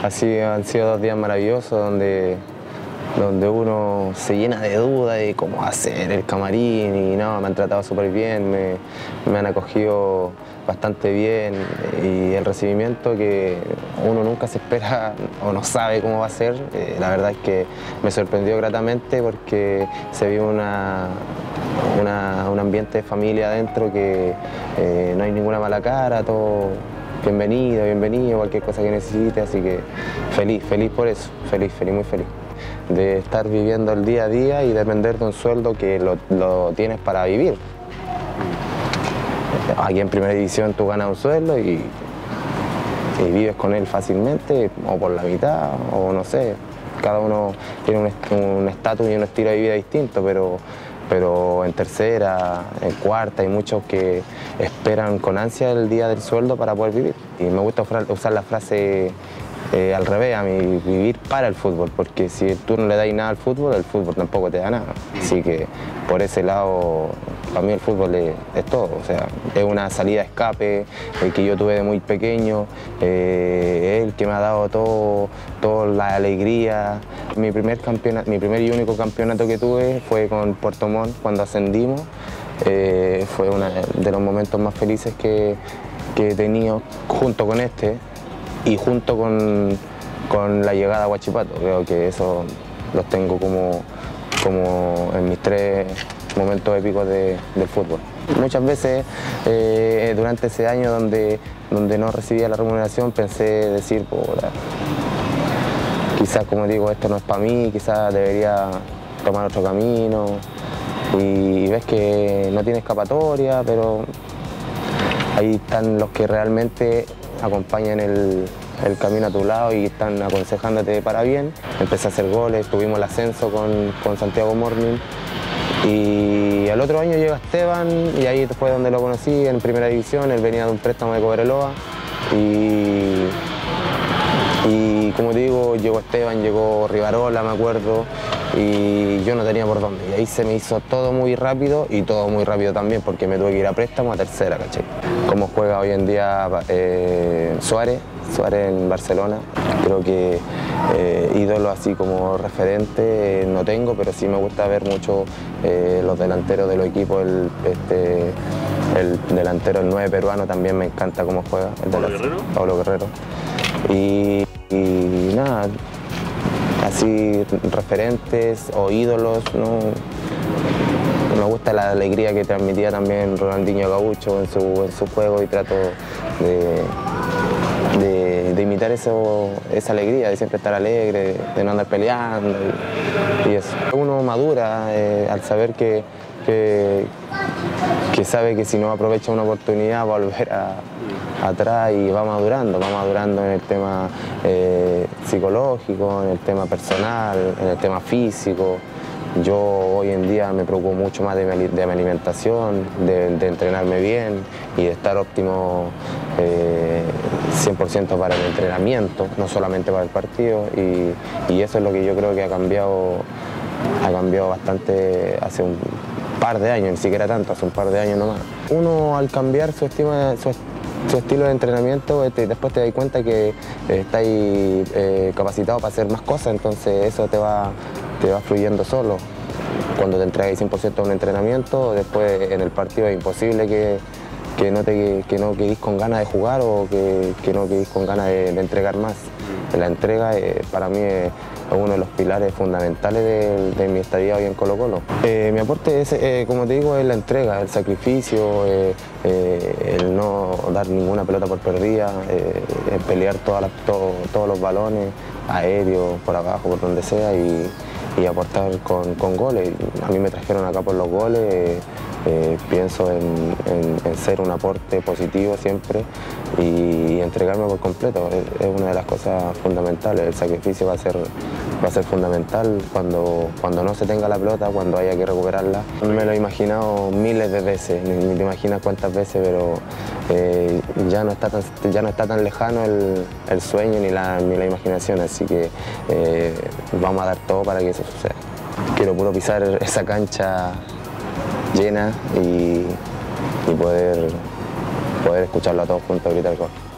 Así han sido 2 días maravillosos donde uno se llena de dudas de cómo hacer el camarín y no, me han tratado súper bien, me han acogido bastante bien y el recibimiento que uno nunca se espera o no sabe cómo va a ser, la verdad es que me sorprendió gratamente porque se vio un ambiente de familia adentro que no hay ninguna mala cara, todo bienvenido, bienvenido, cualquier cosa que necesite, así que feliz por eso, feliz, muy feliz. De estar viviendo el día a día y depender de un sueldo que lo tienes para vivir. Aquí en Primera División tú ganas un sueldo y vives con él fácilmente, o por la mitad, o no sé. Cada uno tiene un estatus y un estilo de vida distinto, pero en tercera, en cuarta, hay muchos que esperan con ansia el día del sueldo para poder vivir. Y me gusta usar la frase al revés, a mí, vivir para el fútbol, porque si tú no le das nada al fútbol, el fútbol tampoco te da nada. Así que por ese lado, para mí el fútbol es todo, o sea, es una salida de escape que yo tuve de muy pequeño, el que me ha dado toda la alegría. Mi primer y único campeonato que tuve fue con Puerto Montt cuando ascendimos. Fue uno de los momentos más felices que he tenido junto con este. Y junto con la llegada a Huachipato, creo que eso los tengo como en mis 3 momentos épicos del fútbol. Muchas veces durante ese año donde no recibía la remuneración pensé decir, quizás como digo, esto no es para mí, quizás debería tomar otro camino y ves que no tiene escapatoria, pero ahí están los que realmente acompañan el camino a tu lado y están aconsejándote para bien. Empecé a hacer goles, tuvimos el ascenso con Santiago Morning y al otro año llega Esteban y ahí fue donde lo conocí en Primera División. Él venía de un préstamo de Cobreloa y como te digo, llegó Esteban, llegó Rivarola, me acuerdo, y yo no tenía por dónde. Y ahí se me hizo todo muy rápido y todo muy rápido también porque me tuve que ir a préstamo a tercera, ¿cachai? Cómo juega hoy en día Suárez en Barcelona. Creo que ídolos así como referente no tengo, pero sí me gusta ver mucho los delanteros de los equipos. El delantero, el 9 peruano, también me encanta cómo juega. Pablo Guerrero. Y nada, así referentes o ídolos, ¿no? Me gusta la alegría que transmitía también Ronaldinho Gaucho en su juego y trato de imitar esa alegría, de siempre estar alegre, de no andar peleando y eso. Uno madura al saber que sabe que si no aprovecha una oportunidad va a volver atrás y va madurando en el tema psicológico, en el tema personal, en el tema físico. Yo hoy en día me preocupo mucho más de mi alimentación, de entrenarme bien y de estar óptimo 100% para el entrenamiento, no solamente para el partido, y eso es lo que yo creo que ha cambiado bastante hace un par de años, ni siquiera tanto, hace un par de años nomás. Uno al cambiar su estilo de entrenamiento, después te das cuenta que estás capacitado para hacer más cosas, entonces eso te va fluyendo solo. Cuando te entregas 100% a un entrenamiento, después en el partido es imposible que no quedís con ganas de jugar o que no quedís con ganas de entregar más. La entrega para mí es uno de los pilares fundamentales de mi estadía hoy en Colo-Colo. Mi aporte es, como te digo, es la entrega, el sacrificio, el no dar ninguna pelota por perdida, el pelear todos los balones, aéreos, por abajo, por donde sea, y aportar con goles. A mí me trajeron acá por los goles, pienso en ser un aporte positivo siempre y entregarme por completo. Es una de las cosas fundamentales. El sacrificio va a ser fundamental cuando no se tenga la pelota, cuando haya que recuperarla. Me lo he imaginado miles de veces, ni te imaginas cuántas veces, pero ya no está tan lejano el sueño ni la imaginación, así que vamos a dar todo para que eso suceda. Quiero puro pisar esa cancha llena y poder escucharlo a todos juntos gritar gol.